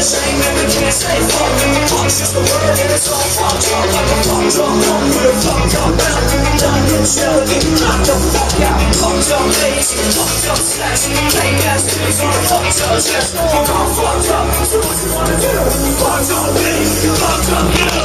shame and we can't say fuck. Fuck's just a word and it's all fucked up. Like a fucked up, with a fucked up mouth. Done and chill, get knocked the fuck out. Fucked up lazy, fucked up sex. Fake ass dudes on a fucked up chest. Fuck all fucked up, so what you wanna do? Fucked up me, fucked up you.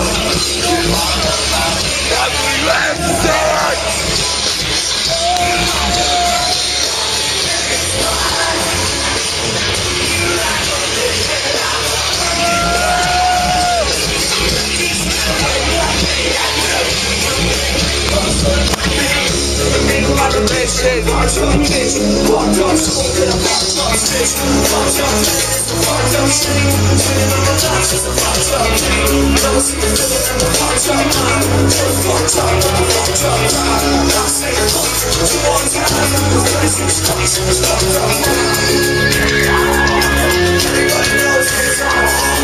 Shit, fucked up bitch, fucked up smoking a fucked up bitch, fucked up man, fucked up shit, living on the docks is a fucked up thing, never see the feeling in the fucked up mind, it's fucked up, fucked up mind, I say fuck, 2 more times, the place is fucked, it's fucked up mind, everybody knows it's on,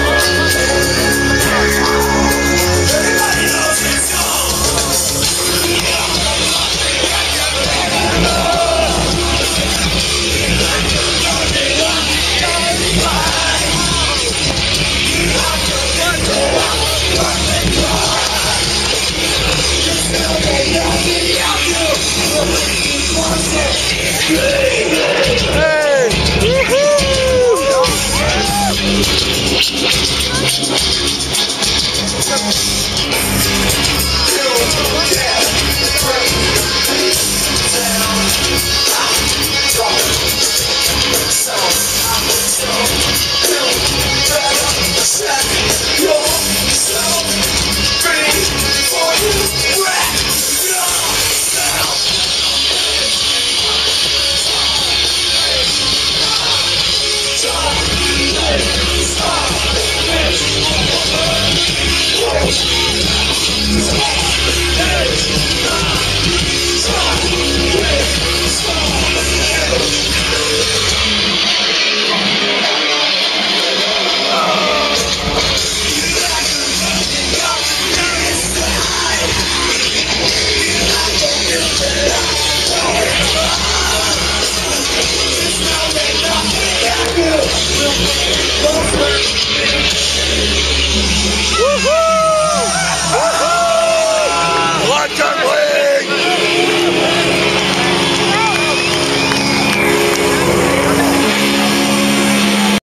everybody knows it's on. Woohoo!